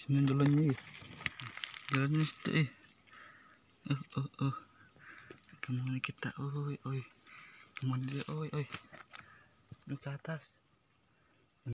Sinundulan niya eh. Jalan niya siya eh. Oh. Kamuna kita. Oy. Kamuna dia. Oy. Doon ke atas.